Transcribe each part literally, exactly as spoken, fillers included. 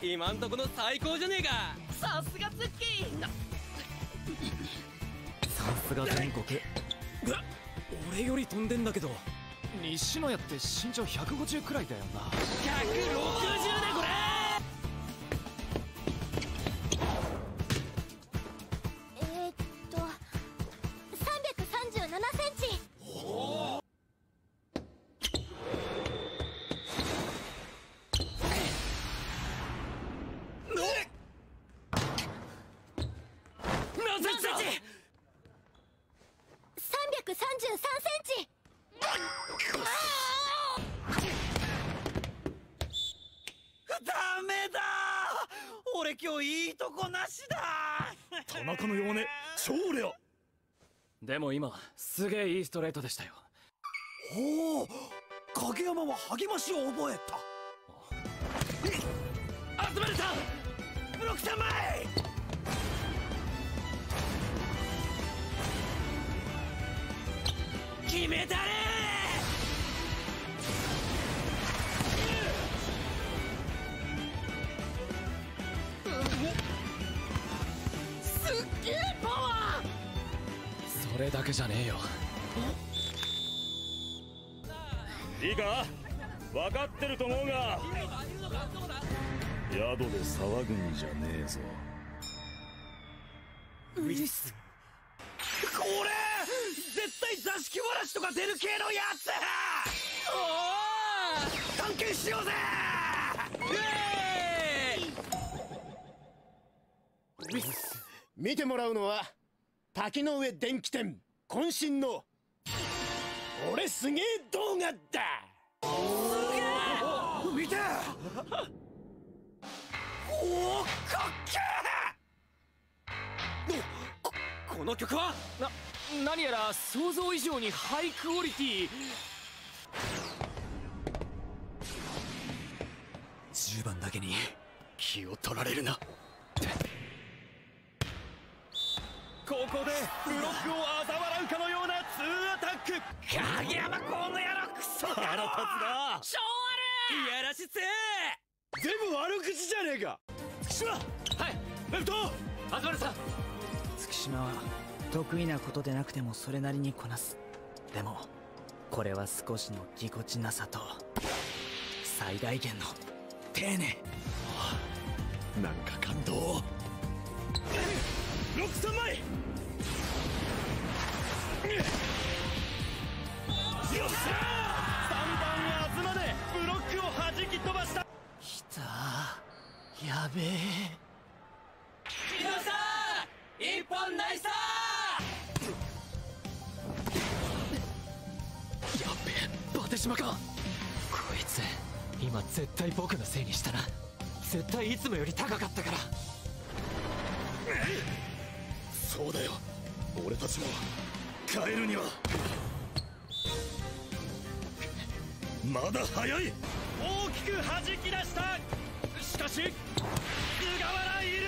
今んとこの最高じゃねえか。 さすがツッキー。 さすが全国。俺より飛んでんだけど。西野屋って身長ひゃくごじゅうくらいだよな。 ひゃくろくじゅうだこれ。 えー、っとさんびゃくさんじゅうななセンチ。 おお。何センチ？さんびゃくさんじゅうさんセンチ。 ダメだ。俺今日いいとこなしだ。 田中の弱音超レア。でも今すげえいいストレートでしたよ。 おお、影山は励ましを覚えた。 集まれた。 ブロックさん前。 決めたれ。 すっげえパワー。 それだけじゃねえよ。 いいか、分かってると思うが宿で騒ぐんじゃねえぞ。 ウィス、これ絶対座敷わらしとか出る系のやつ。おお、探検しようぜ。 ウィス、見てもらうのは滝の上電気店渾身の俺すげえ動画だ。 見て。おお、かっけえ。ここの曲はな、何やら想像以上にハイクオリティ。じゅうばんだけに気を取られるな。 ここでブロックを嘲笑うかのようなツーアタック。 影山この野郎クソ野郎。 腹立つな。 超いやらしっせ。 全部悪口じゃねえか。月島、 はい、 レフト東原さん。 月島は得意なことでなくてもそれなりにこなす。でもこれは少しのぎこちなさと最大限の丁寧。 なんか感動。 ロックさん枚。よっしゃー。さんばん東でブロックを弾き飛ばした。 きたー、やべえ。 木戸さん一本ナイス。 やっべえ、バテ島か。こいつ今絶対僕のせいにしたな。絶対いつもより高かったから。 そうだよ、俺たちも帰るにはまだ早い。 大きく弾き出した。しかし菅原いる。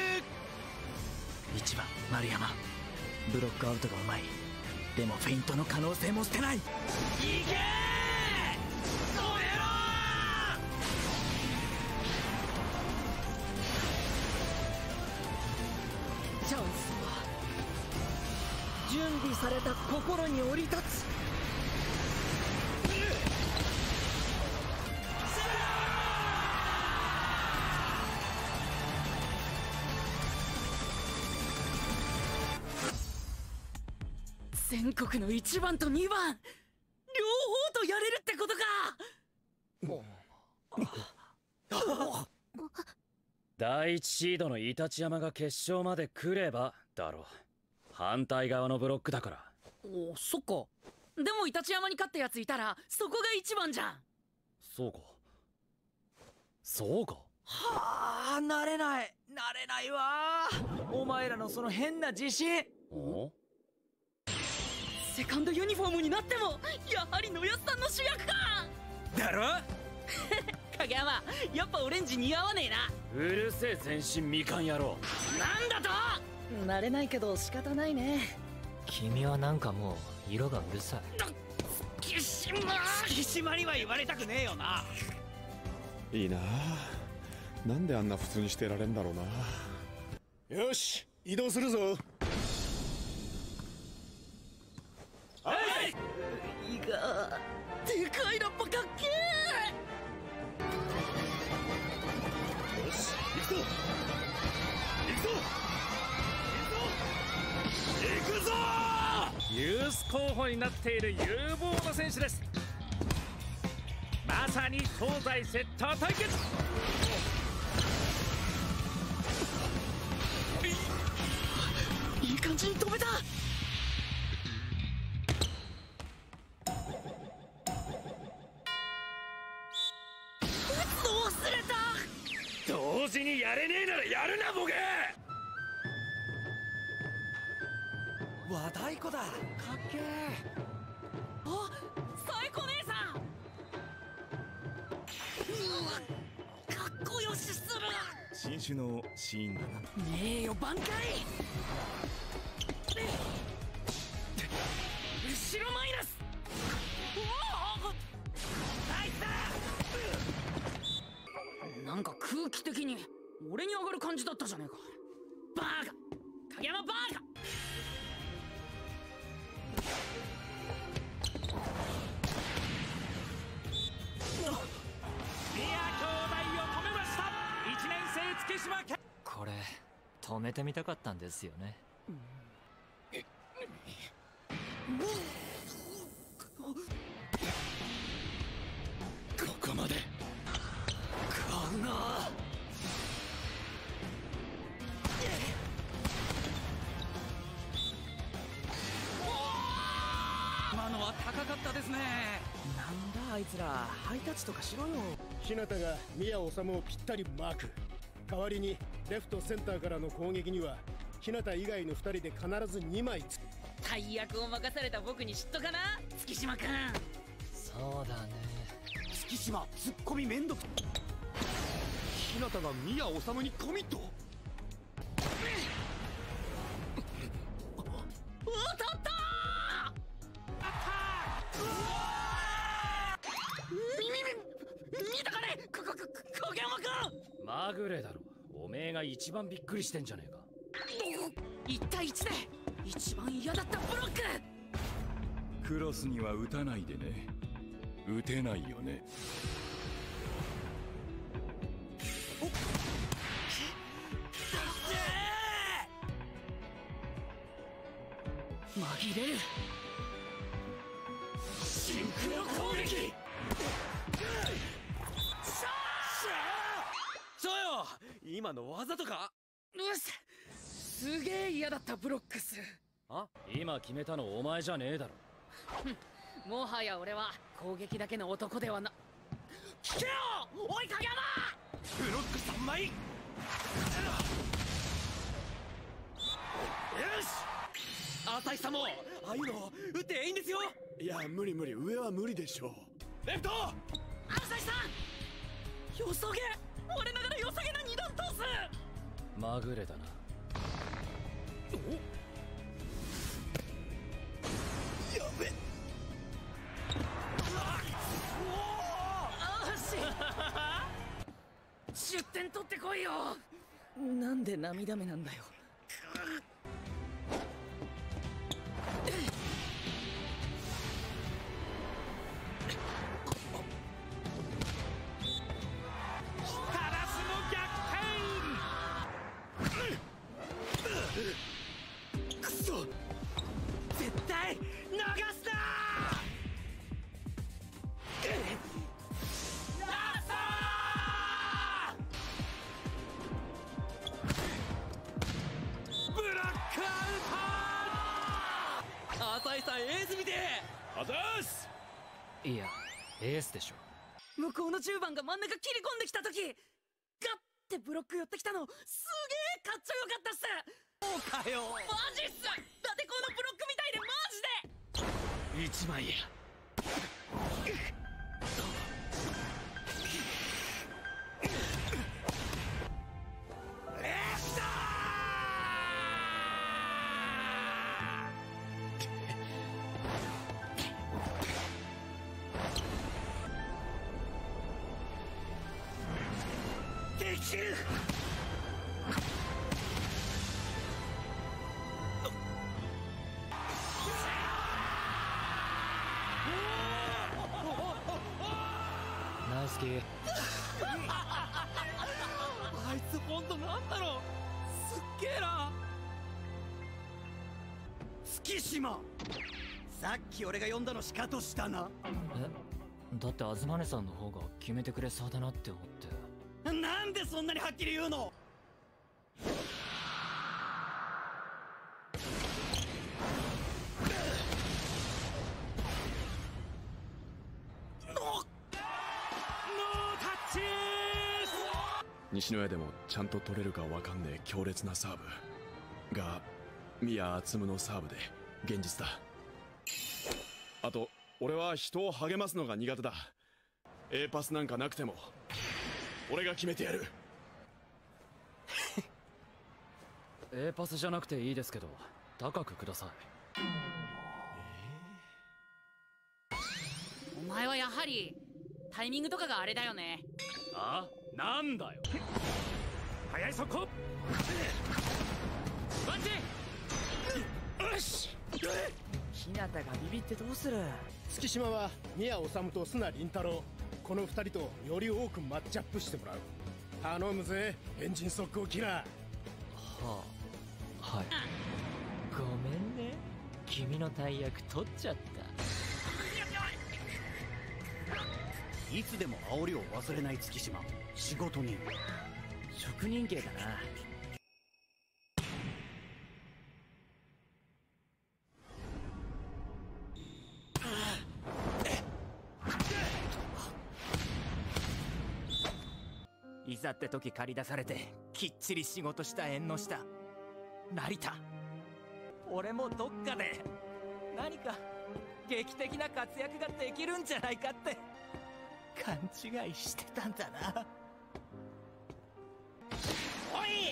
いちばん丸山、ブロックアウトがうまい。でもフェイントの可能性も捨てない。いけーこの野郎。 チャンスは準備された心に降り立つ。全国のいちばんとにばん両方とやれるってことか。 だいいちシードのイタチ山が決勝まで来ればだろう。反対側のブロックだから。 お、そっか。でもイタチ山に勝ったやついたらそこが一番じゃん。 そうかそうか。 はあ、慣れない慣れないわ。お前らのその変な自信。 おセカンドユニフォームになってもやはり野安さんの主役か。 だろ。 影山、やっぱオレンジ似合わねえな。 うるせえ全身みかん野郎。 なんだと。 慣れないけど仕方ないね。 君はなんかもう色がうるさい。 月島月島には言われたくねえよな。 いいなあ、 なんであんな普通にしてられんだろうな。 よし、移動するぞ。 はい。いいか、でかいラッパかっけー。よし、行くぞ行くぞ行くぞ。 ユース候補になっている有望な選手です。まさに東西セッター対決。 いい感じに止めた。忘れた。 同時にやれねえならやるなボケ。 和太鼓だ。かっけー。あ、最高姉さん。うわ、かっこよしする。 新種のシーンだな。 ねえよ挽回。後ろマイナス。おお、ナイス。なんか空気的に俺に上がる感じだったじゃねえか。バーカ、影山バーカ。 これ止めてみたかったんですよね。 ここまで買うな。今のは高かったですね。 なんだあいつら、ハイタッチとかしろよ。 日向が宮治をぴったりマーク。代わりにレフトセンターからの攻撃には日向以外のふたりで必ずにまいつく。 大役を任された僕に嫉妬かな、月島君。 そうだね。 月島ツッコミめんどく。日向が宮治にコミット。 当たったー。見たかね、こここ影山君。 まぐれだろ。おめえが一番びっくりしてんじゃねえか。 いち対いちで一番嫌だったブロック。 クロスには打たないでね。打てないよね。 紛れるシンクロ攻撃。 そうよ、今のわざとか。 うっすげえ嫌だったブロックス。 あ、今決めたのお前じゃねえだろ。 もはや俺は攻撃だけの男ではな。聞けよおい影山。 ブロックさんまい。よし、 浅井さんもああいうの打っていいんですよ。 いや無理無理、上は無理でしょう。 レフト浅井さん、よそげ。我ながらよさげな二段トス。 まぐれだな。 やべ。 出点取ってこいよ。 なんで涙目なんだよ。 くそ、絶対流すな。 ブラックアウト。浅井さんエース見て。 あざーす。 いやエースでしょ。 向こうのじゅうばんが真ん中切り込んできた時、ガッてブロック寄ってきたのすげえかっちょよかったっす。 そうかよ。 マジっす。だってこのブロックみたいでマジで。 一枚や。 敵きる。 ナイスキー。 あいつ本当なんだろう、すっげえな。月島、さっき俺が呼んだのシカトしたな。 え、だって東根さんの方が決めてくれそうだなって思って。 なんでそんなにはっきり言うの。 西野屋でもちゃんと取れるかわかんねえ強烈なサーブが宮敦夢のサーブで現実だ。あと俺は人を励ますのが苦手だ。 A パスなんかなくても俺が決めてやる。 A パスじゃなくていいですけど高くください。 お前はやはりタイミングとかがあれだよね。 あ、なんだよ。速い速攻。ワンチ。よし。 日向がビビってどうする。 月島は宮治と須名倫太郎、この二人とより多くマッチアップしてもらう。頼むぜエンジン速攻キラー。 はあ、はい。ごめんね、君の大役取っちゃった。 いつでも煽りを忘れない月島、仕事人、 職人芸だな。いざって時借り出されてきっちり仕事した縁の下成田、俺もどっかで何か劇的な活躍ができるんじゃないかって勘違いしてたんだな。おい、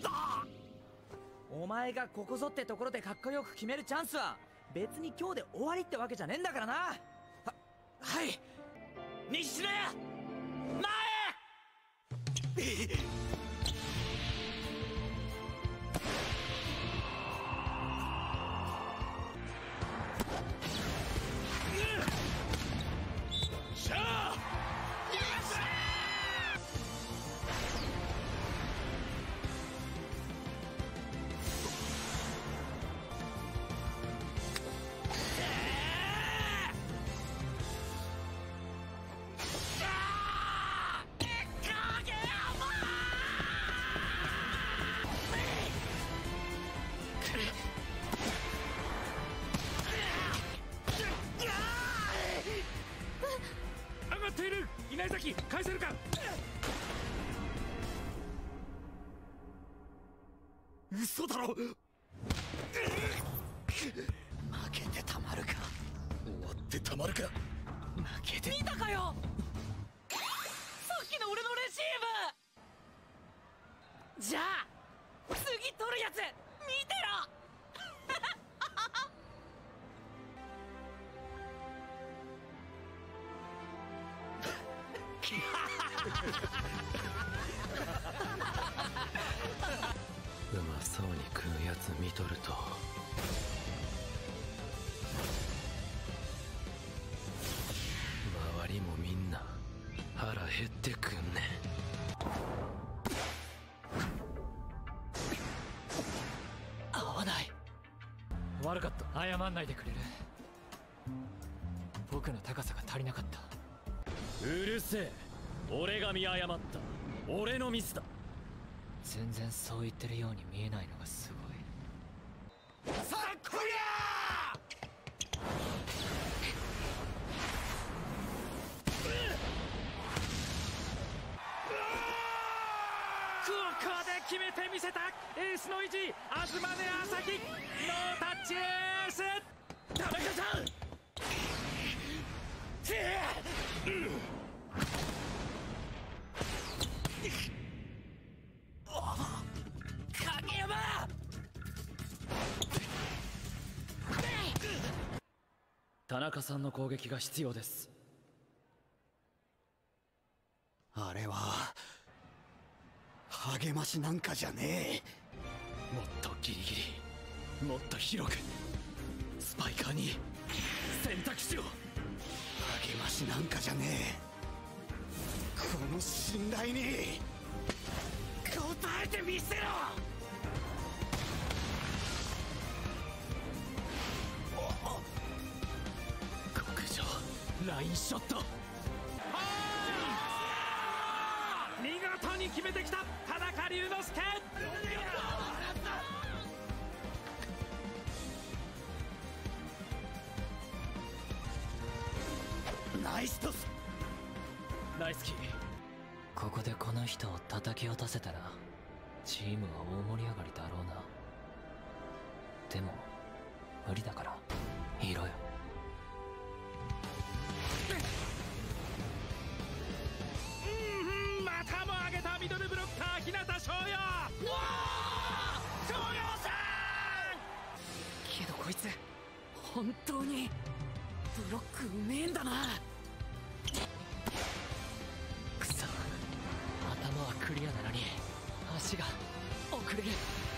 お前がここぞってところでかっこよく決めるチャンスは別に今日で終わりってわけじゃねえんだからな。は、はい、西野屋前。 しゃあ上がっている。稲崎返せるか。 嘘だろ。負けてたまるか。終わってたまるか。負けて見たかよ、さっきの俺のレシーブ。じゃあ次取るやつ見てろ。 うまそうに食うやつ見とると周りもみんな腹減ってくんねん。合わない。悪かった。謝んないでくれる。僕の高さが足りなかった。 うるせえ、俺が見誤った。俺のミスだ。 全然そう言ってるように見えないのがすごい。 さっこりゃここで決めてみせた。エースの意地、東根朝日ノータッチエース。田中さん影山。 田中さんの攻撃が必要です。 あれは励ましなんかじゃねもっとギリギリ、もっと広く、スパイカーに選択肢を。 え。励ましなんかじゃねえ。この信頼に答えてみせろ。 極上ラインショット。 見事に決めてきた田中龍之介。 ナイストス。 ナイスキー。ここでこの人を叩き落とせたらチームは大盛り上がりだろうな。でも無理だからいろよ。 うん、またも上げたミドルブロッカー日向翔陽。うわー、翔陽さん。 けどこいつ本当にブロックうめえんだな。 くそ、頭はクリアなのに足が遅れる。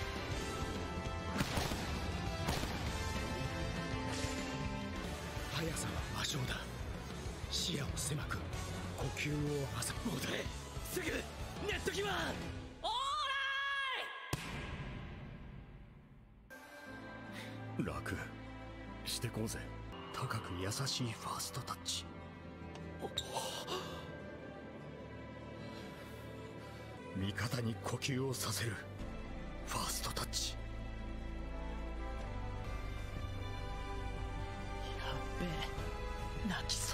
速さは魔性だ。視野を狭く、呼吸を浅く。 戻れ、すぐネットギマン。 オーライ。 楽してこうぜ。高く優しいファーストタッチ。味方に呼吸をさせるファーストタッチ。 やっべえ、泣きそう。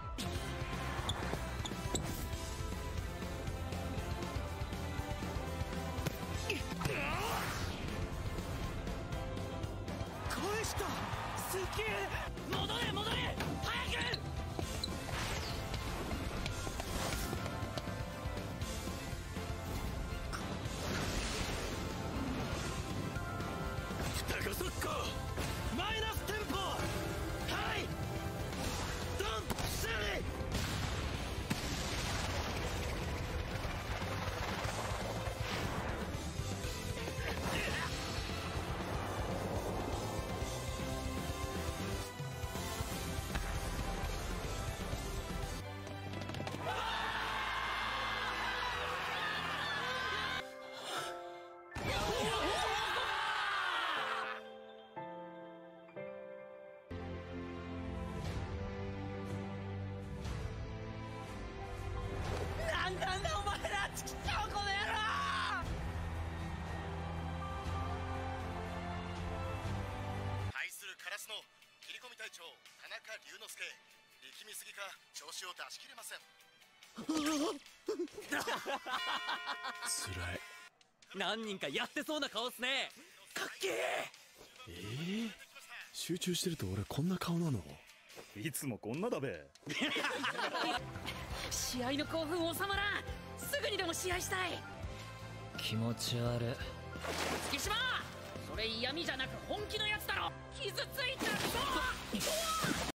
返した。すげえ。 戻れ戻れ、早く。 高速攻マイナステンポ。はいドンシャリ。 なんなんだお前ら、ちきっちゃうこの野郎。 対するカラスの切り込み隊長田中龍之介。力みすぎか調子を出し切れません。 つらい。 何人かやってそうな顔っすね。かっけえ。 えー、集中してると俺こんな顔なの？ いつもこんなだべ。 試合の興奮収まらん。すぐにでも試合したい。 気持ち悪い。 月島、それ嫌味じゃなく本気のやつだろ。傷ついたぞ。